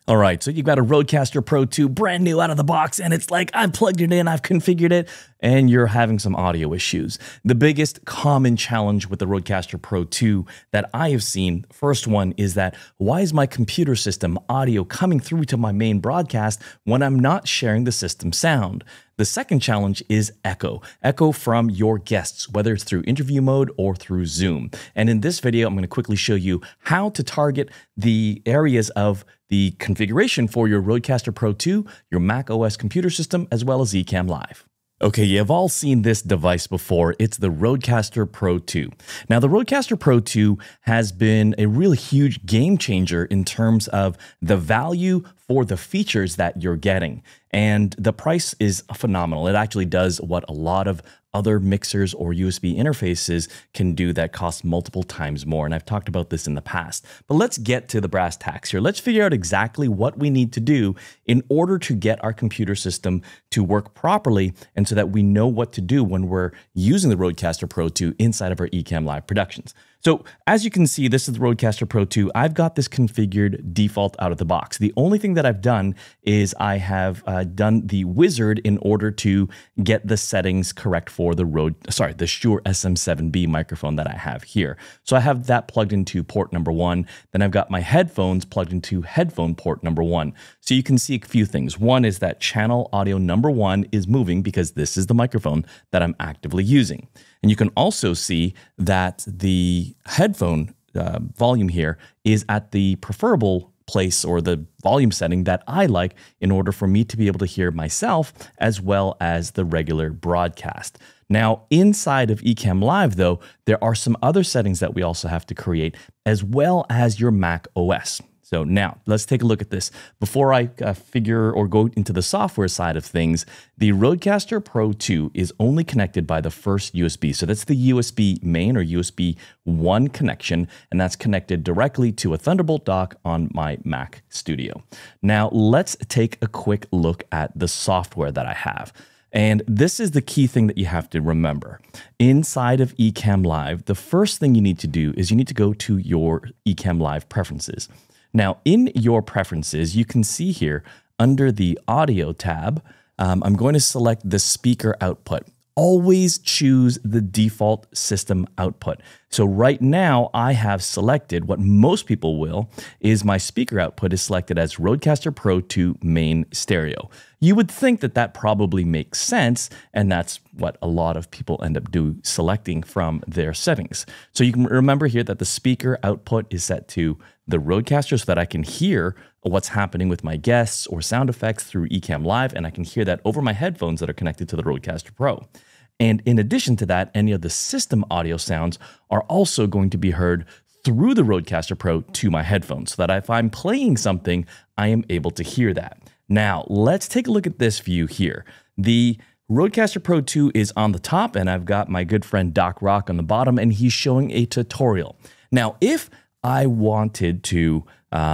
All right, so you've got a Rodecaster Pro 2 brand new out of the box, and it's like, I've plugged it in, I've configured it, and you're having some audio issues. The biggest common challenge with the Rodecaster Pro 2 that I have seen, first one is that, why is my computer system audio coming through to my main broadcast when I'm not sharing the system sound? The second challenge is echo from your guests, whether it's through interview mode or through Zoom. And in this video, I'm going to quickly show you how to target the areas of the configuration for your Rodecaster Pro 2, your Mac OS computer system, as well as Ecamm Live. Okay, you've all seen this device before. It's the Rodecaster Pro 2. Now, the Rodecaster Pro 2 has been a really huge game changer in terms of the value for the features that you're getting. And the price is phenomenal. It actually does what a lot of other mixers or USB interfaces can do that cost multiple times more. And I've talked about this in the past. But let's get to the brass tacks here. Let's figure out exactly what we need to do in order to get our computer system to work properly, and so that we know what to do when we're using the Rodecaster Pro 2 inside of our Ecamm Live productions. So as you can see, this is the Rodecaster Pro 2. I've got this configured default out of the box. The only thing that I've done is I have done the wizard in order to get the settings correct for the Shure SM7B microphone that I have here. So I have that plugged into port number 1. Then I've got my headphones plugged into headphone port number 1. So you can see a few things. One is that channel audio number 1 is moving because this is the microphone that I'm actively using. And you can also see that the headphone volume here is at the preferable place, or the volume setting that I like, in order for me to be able to hear myself as well as the regular broadcast. Now, inside of Ecamm Live, though, there are some other settings that we also have to create, as well as your Mac OS. So now let's take a look at this. Before I figure or go into the software side of things, the Rodecaster Pro 2 is only connected by the first USB. So that's the USB main, or USB 1 connection, and that's connected directly to a Thunderbolt dock on my Mac Studio. Now let's take a quick look at the software that I have. And this is the key thing that you have to remember. Inside of Ecamm Live, the first thing you need to do is you need to go to your Ecamm Live preferences. Now, in your preferences, you can see here under the audio tab, I'm going to select the speaker output. Always choose the default system output. So right now I have selected, what most people will, is my speaker output is selected as Rodecaster Pro 2 main stereo. You would think that that probably makes sense, and that's what a lot of people end up selecting from their settings. So you can remember here that the speaker output is set to the Rodecaster, so that I can hear what's happening with my guests or sound effects through Ecamm Live, and I can hear that over my headphones that are connected to the Rodecaster Pro. And in addition to that, any of the system audio sounds are also going to be heard through the Rodecaster Pro to my headphones, so that if I'm playing something, I am able to hear that. Now, let's take a look at this view here. The Rodecaster Pro 2 is on the top, and I've got my good friend Doc Rock on the bottom, and he's showing a tutorial. Now, if I wanted to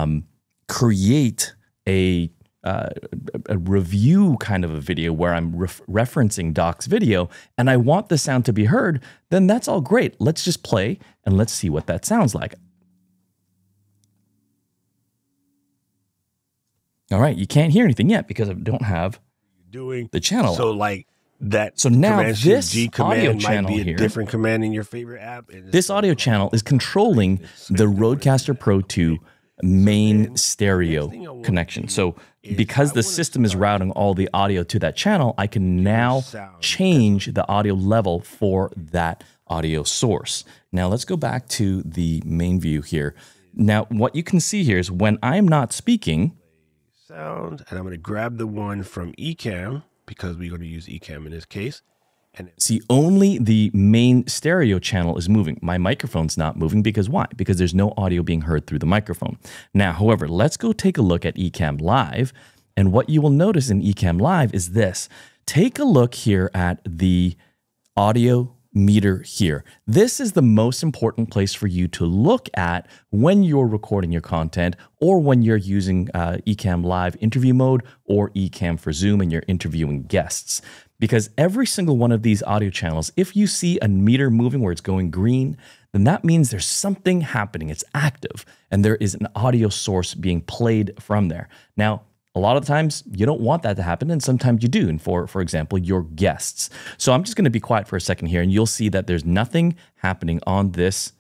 create a review kind of a video where I'm referencing Doc's video, and I want the sound to be heard, then that's all great. Let's just play and let's see what that sounds like. All right, you can't hear anything yet because I don't have the channel. So like that. So now this G audio command channel might be a here, different command in your favorite app. this audio channel is controlling the Rodecaster Pro 2 main stereo connection. So because the system is routing all the audio to that channel, I can now change the audio level for that audio source. Now let's go back to the main view here. Now what you can see here is when I'm not speaking, sound, and I'm going to grab the one from Ecamm, because we're going to use Ecamm in this case. And see, only the main stereo channel is moving. My microphone's not moving because why? Because there's no audio being heard through the microphone. Now, however, let's go take a look at Ecamm Live. And what you will notice in Ecamm Live is this. Take a look here at the audio meter here. This is the most important place for you to look at when you're recording your content, or when you're using Ecamm Live interview mode or Ecamm for Zoom and you're interviewing guests. Because every single one of these audio channels, if you see a meter moving where it's going green, then that means there's something happening. It's active, and there is an audio source being played from there. Now, a lot of the times you don't want that to happen, and sometimes you do. And for example, your guests. So I'm just going to be quiet for a second here, and you'll see that there's nothing happening on this.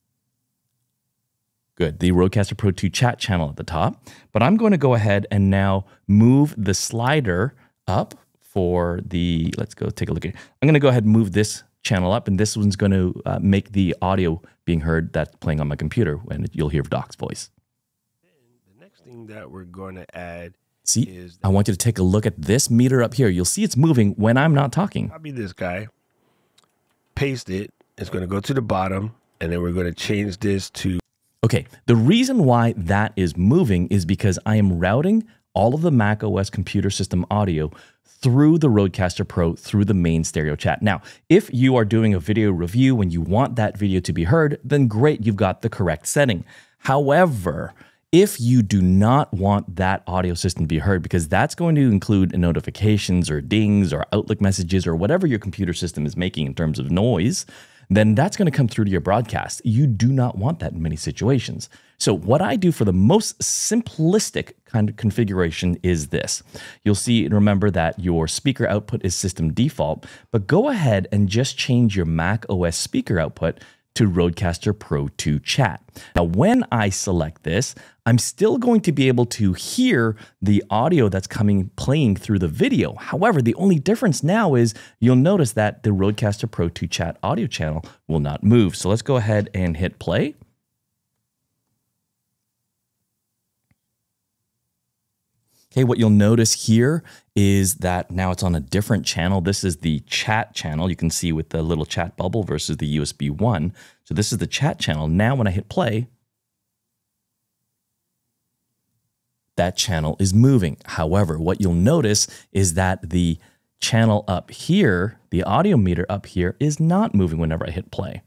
Good, the Rodecaster Pro 2 chat channel at the top. But I'm going to go ahead and now move the slider up for the, let's go take a look at it. I'm going to go ahead and move this channel up, and this one's going to make the audio being heard that's playing on my computer, and you'll hear Doc's voice. The next thing that we're going to add is I want you to take a look at this meter up here. You'll see it's moving when I'm not talking. Copy this guy, paste it. It's going to go to the bottom, and then we're going to change this to. Okay, the reason why that is moving is because I am routing all of the Mac OS computer system audio through the Rodecaster Pro, through the main stereo chat. Now, if you are doing a video review and you want that video to be heard, then great, you've got the correct setting. However, if you do not want that audio system to be heard, because that's going to include notifications or dings or Outlook messages or whatever your computer system is making in terms of noise, then that's going to come through to your broadcast. You do not want that in many situations. So what I do for the most simplistic kind of configuration is this. You'll see and remember that your speaker output is system default, but go ahead and just change your Mac OS speaker output to Rodecaster Pro 2 chat. Now, when I select this, I'm still going to be able to hear the audio that's playing through the video. However, the only difference now is you'll notice that the Rodecaster Pro 2 chat audio channel will not move. So let's go ahead and hit play. Okay, what you'll notice here is that now it's on a different channel. This is the chat channel. You can see with the little chat bubble versus the USB 1. So this is the chat channel. Now when I hit play, that channel is moving. However, what you'll notice is that the channel up here, the audio meter up here, is not moving whenever I hit play.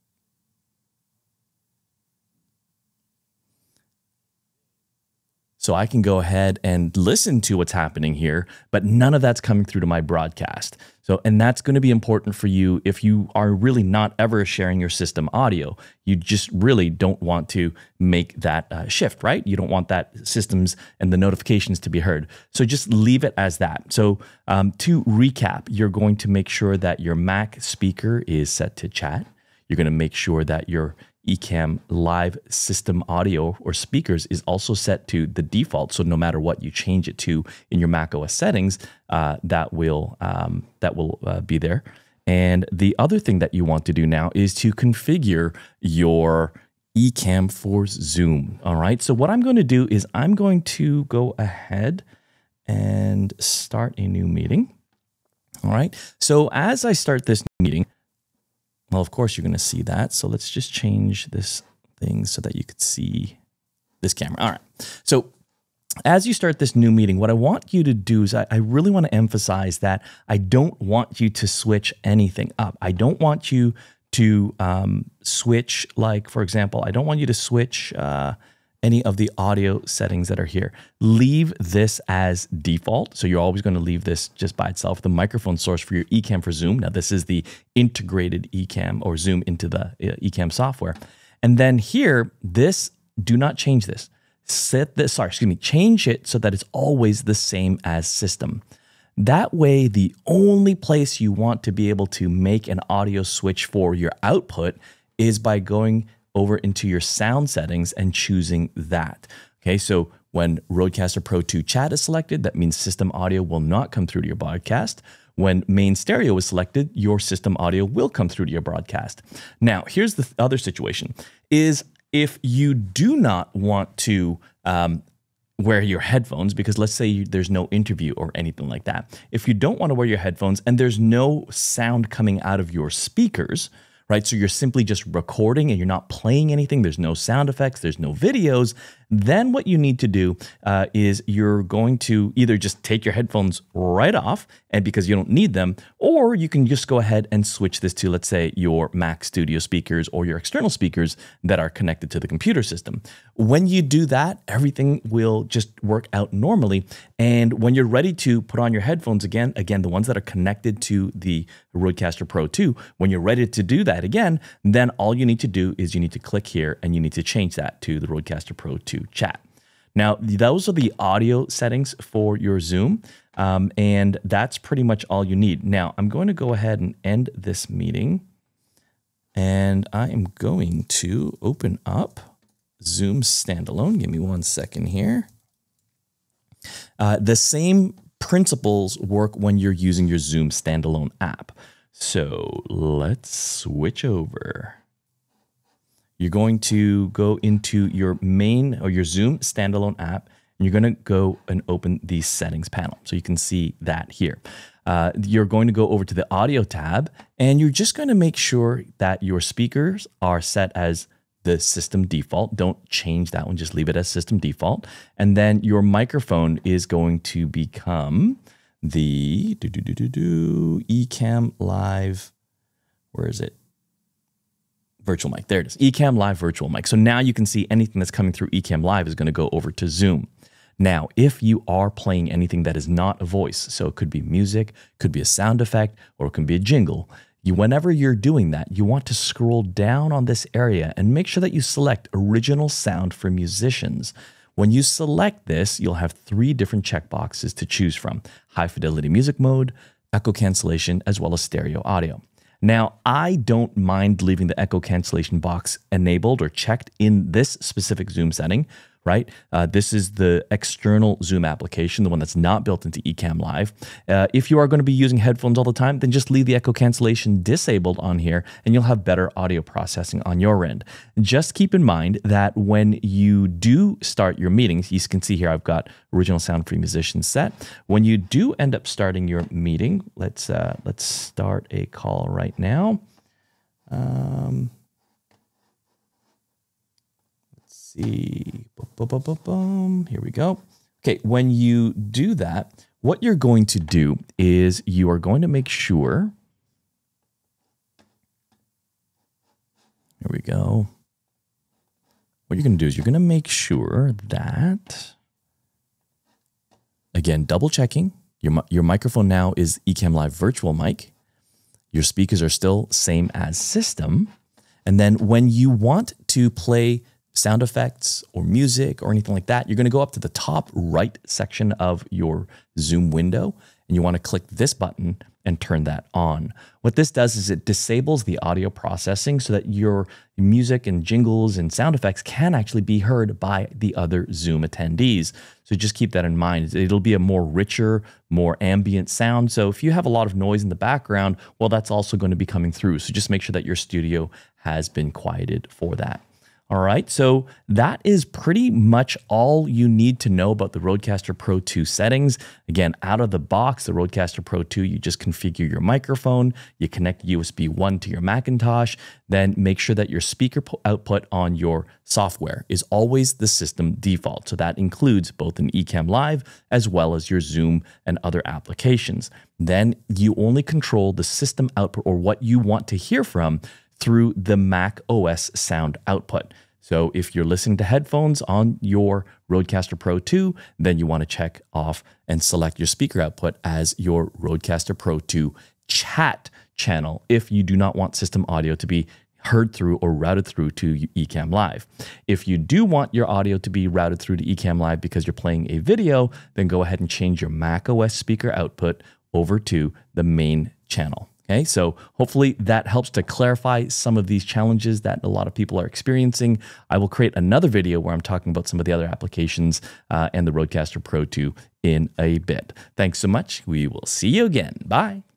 So I can go ahead and listen to what's happening here, but none of that's coming through to my broadcast. So, and that's going to be important for you if you are really not ever sharing your system audio. You just really don't want to make that shift, right? You don't want that systems and the notifications to be heard. So just leave it as that. So to recap, you're going to make sure that your Mac speaker is set to chat. You're going to make sure that your Ecamm Live system audio or speakers is also set to the default. So no matter what you change it to in your Mac OS settings, that will be there. And the other thing that you want to do now is to configure your Ecamm for Zoom. All right. So what I'm going to do is I'm going to go ahead and start a new meeting. All right. So as I start this meeting, well, of course, you're going to see that. So let's just change this thing so that you could see this camera. All right. So as you start this new meeting, what I want you to do is I really want to emphasize that I don't want you to switch anything up. I don't want you to switch, like, for example, I don't want you to switch any of the audio settings that are here. Leave this as default. So you're always going to leave this just by itself. The microphone source for your Ecamm for Zoom. Now this is the integrated Ecamm or Zoom into the Ecamm software. And then here, do not change this. Change it so that it's always the same as system. That way, the only place you want to be able to make an audio switch for your output is by going over into your sound settings and choosing that. Okay, so when Rodecaster Pro 2 chat is selected, that means system audio will not come through to your broadcast. When main stereo is selected, your system audio will come through to your broadcast. Now, here's the other situation, is if you do not want to wear your headphones, because let's say there's no interview or anything like that. If you don't want to wear your headphones and there's no sound coming out of your speakers, right? So you're simply just recording and you're not playing anything. There's no sound effects. There's no videos. Then what you need to do is you're going to either just take your headphones right off, and because you don't need them, or you can just go ahead and switch this to, let's say, your Mac Studio speakers or your external speakers that are connected to the computer system. When you do that, everything will just work out normally. And when you're ready to put on your headphones again, the ones that are connected to the Rodecaster Pro 2, when you're ready to do that again, then all you need to do is you need to click here and you need to change that to the Rodecaster Pro 2 chat. Now, those are the audio settings for your Zoom, and that's pretty much all you need. Now, I'm going to go ahead and end this meeting, and I am going to open up Zoom standalone. Give me 1 second here. The same principles work when you're using your Zoom standalone app. So let's switch over. You're going to go into your main or your Zoom standalone app, and you're going to go and open the settings panel. So you can see that here. You're going to go over to the audio tab, and you're just going to make sure that your speakers are set as the system default. Don't change that one, just leave it as system default. And then your microphone is going to become the Ecamm Live, where is it? Virtual mic. There it is. Ecamm Live virtual mic. So now you can see anything that's coming through Ecamm Live is going to go over to Zoom. Now, if you are playing anything that is not a voice, so it could be music, could be a sound effect, or it can be a jingle, whenever you're doing that, you want to scroll down on this area and make sure that you select original sound for musicians. When you select this, you'll have 3 different checkboxes to choose from: high fidelity music mode, echo cancellation, as well as stereo audio. Now, I don't mind leaving the echo cancellation box enabled or checked in this specific Zoom setting, right? This is the external Zoom application, the one that's not built into Ecamm Live. If you are going to be using headphones all the time, then just leave the echo cancellation disabled on here, and you'll have better audio processing on your end. Just keep in mind that when you do start your meetings, you can see here I've got original sound for musicians set. When you do end up starting your meeting, let's start a call right now. See, here we go. Okay, when you do that, what you're going to do is you are going to make sure, here we go. What you're going to do is you're going to make sure that, again, double checking, your microphone now is Ecamm Live virtual mic. Your speakers are still same as system. And then when you want to play sound effects or music or anything like that, you're going to go up to the top right section of your Zoom window, and you want to click this button and turn that on. What this does is it disables the audio processing so that your music and jingles and sound effects can actually be heard by the other Zoom attendees. So just keep that in mind. It'll be a more richer, more ambient sound. So if you have a lot of noise in the background, well, that's also going to be coming through. So just make sure that your studio has been quieted for that. All right, so that is pretty much all you need to know about the Rodecaster Pro 2 settings. Again, out of the box, the Rodecaster Pro 2, you just configure your microphone, you connect USB 1 to your Macintosh, then make sure that your speaker output on your software is always the system default. So that includes both an Ecamm Live as well as your Zoom and other applications. Then you only control the system output or what you want to hear from through the Mac OS sound output. So if you're listening to headphones on your Rodecaster Pro 2, then you want to check off and select your speaker output as your Rodecaster Pro 2 chat channel if you do not want system audio to be heard through or routed through to Ecamm Live. If you do want your audio to be routed through to Ecamm Live because you're playing a video, then go ahead and change your Mac OS speaker output over to the main channel. Okay, so hopefully that helps to clarify some of these challenges that a lot of people are experiencing. I will create another video where I'm talking about some of the other applications and the Rodecaster Pro 2 in a bit. Thanks so much. We will see you again. Bye.